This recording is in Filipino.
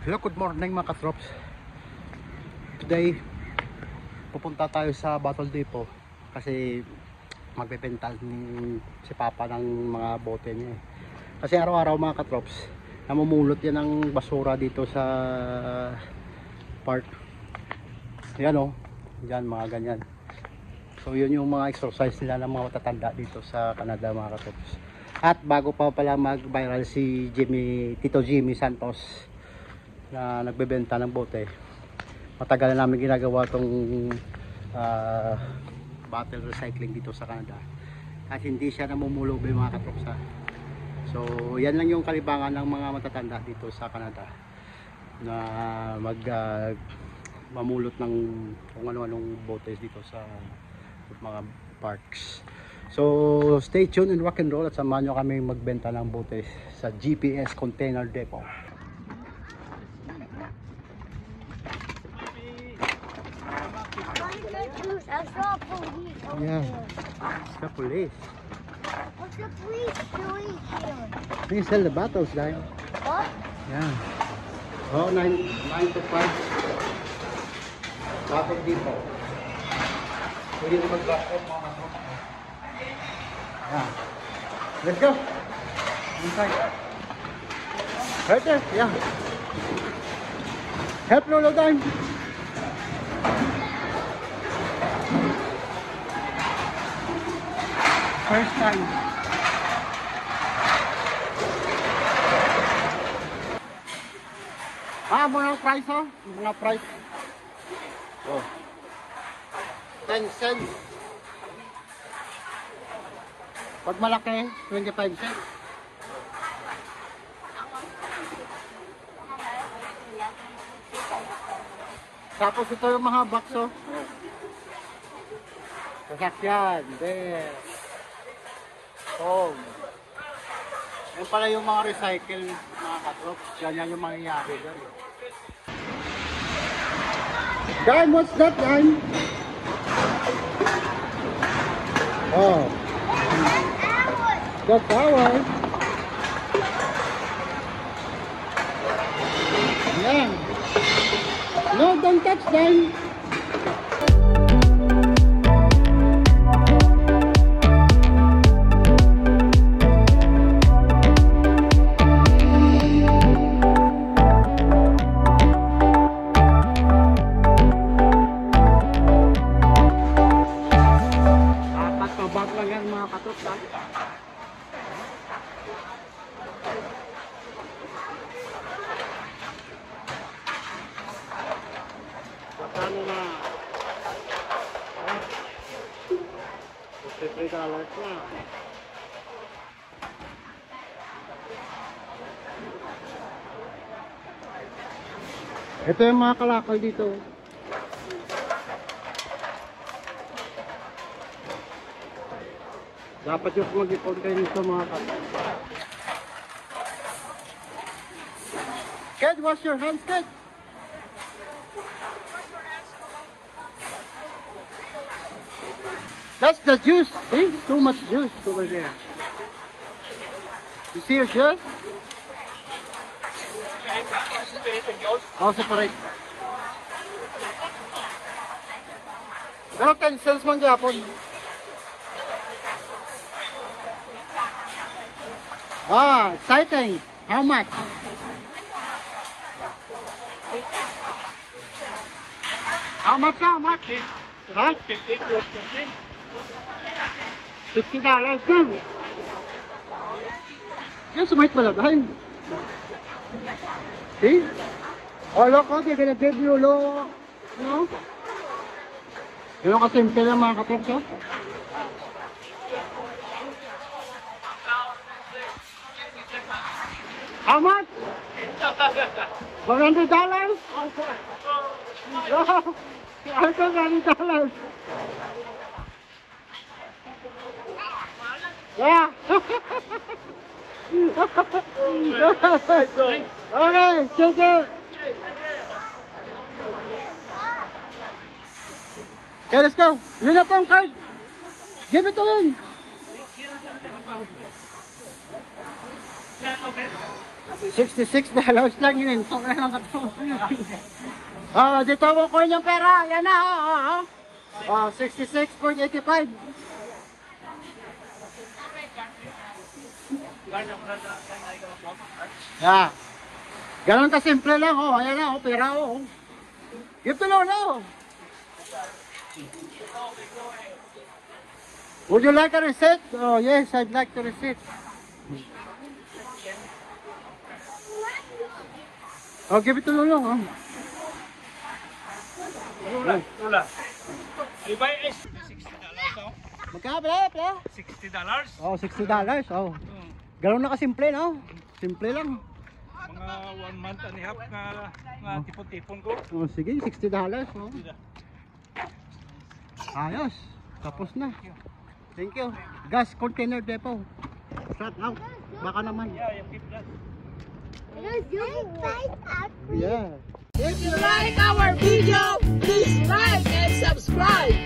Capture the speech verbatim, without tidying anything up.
Hello, good morning mga katrops. Today, pupunta tayo sa Battle Depot kasi magbebenta si Papa ng mga bote niya. Kasi araw-araw mga katrops, namumulot yan ng basura dito sa park. Yan o, yan mga ganyan. So yun yung mga exercise nila ng mga matatanda dito sa Canada mga katrops. At bago pa pala mag-viral si Jimmy, Tito Jimmy Santos na nagbebenta ng bote, matagal na namin ginagawa tong uh, bottle recycling dito sa Canada at hindi siya namumulog mga katrops. So yan lang yung kalibangan ng mga matatanda dito sa Canada na mag uh, mamulot ng kung ano-anong botes dito sa mga parks. So stay tuned and rock and roll at samahan nyo kami magbenta ng botes sa G P S Container Depot. I saw police over Yeah, there. it's the police. What's the police doing here? They sell the bottles, guys. What? Yeah. Oh, nine, nine to five. Battle Depot. Pwede na mag-drop off mga katropa. Yeah. Let's go. Inside. Right there. Yeah. Help Lolo down. First time. Ah, mga price oh. Mga price. Oh. ten cents. Pag malaki, twenty-five cents. Tapos ito yung mga box oh. Sasakyan. There. Oh. Yan pala yung mga recycle mga katrops. Yan yan yung mangyayari dyan. Dan, what's that, Dan? Oh. That's ours. Yan. No, don't touch, Dan. Magkano na? fifty dollars na. Ito yung mga kalakal dito. Dapat yung mag-ipon kayo nito mga kalakal. Ked, wash your hands, Ked. That's the juice. See? Too much juice over there. You see your juice? I'll separate. Pero ten cents man gyapon. Ah, exciting. How much? How much? How much? Huh? fifty dollars lang. Yan, sumait malagay. See? Oh, look, oh, they're gonna give you, look. You know? Yun ang kasimple ng mga katrops, oh. How much? one hundred dollars? No, one hundred dollars. Yeah. Okay, take it. Okay, let's go. Yun na pong card. Give it to him. sixty-six dollars lang yun. Sobrang lang ito. Oh, dito mo ko yung pera. Yan na. Oh, oh, oh. Oh, sixty-six point eight five. Yeah. Ganon ka simple lang. Oh, ayan na. Oh, pera. Oh. Give to Lolo. Would you like a receipt? Oh, yes, I'd like to receipt. Oh, give it to Lolo. Oh. Lula, Lula. I buy is sixty dollars oh. Magkano pala, pala? sixty dollars. Oh, sixty dollars. Oh. Ganon na kasimple, no? Simple lang. Mga one month and a half nga, nga tipon-tipon ko. Oh, sige, sixty dollars. Oh. Ayos. Tapos na. Thank you. Gas container depot. Shut out. Baka naman. Yeah, you keep that. Yeah. If you like our video, please like and subscribe.